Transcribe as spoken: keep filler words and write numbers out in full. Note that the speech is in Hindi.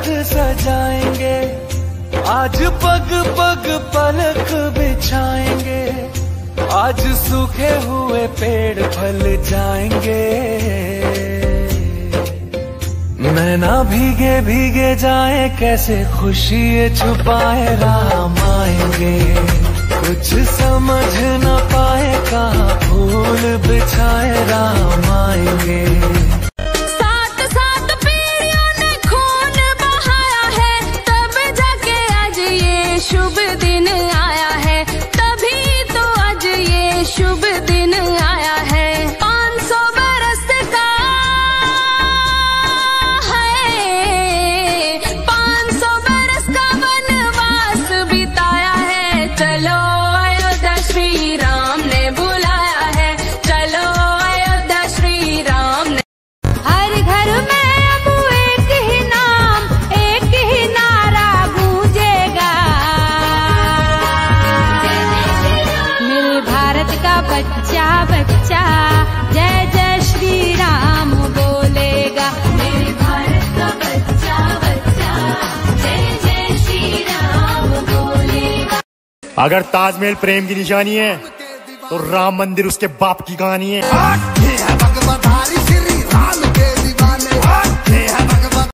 स्वर्ग सजाएंगे, आज पग पग पलक बिछाएंगे, आज सूखे हुए पेड़ फल जाएंगे। नैना भीगे भीगे जाए, कैसे खुशी ये छुपाए, राम आएंगे। कुछ समझ न पाए, कहाँ फूल बिछाए, राम आएंगे। सात सात पीढ़ियों ने खून बहाया है, तब जाके आज ये शुभ दिन आया है, तभी तो आज ये शुभ दिन आया है। पाँच सौ बरस का है, पाँच सौ बरस का वनवास बिताया है। चलो अयोध्या श्री राम ने बुलाया है, चलो अयोध्या श्री राम ने। हर घर में अब एक ही नाम, एक ही नारा गूंजेगा, मेरे भारत का बच्चा बच्चा जय जय श्री राम बोलेगा। मेरे भारत का बच्चा बच्चा जय जय श्री राम बोलेगा। अगर ताजमहल प्रेम की निशानी है तो राम मंदिर उसके बाप की कहानी है।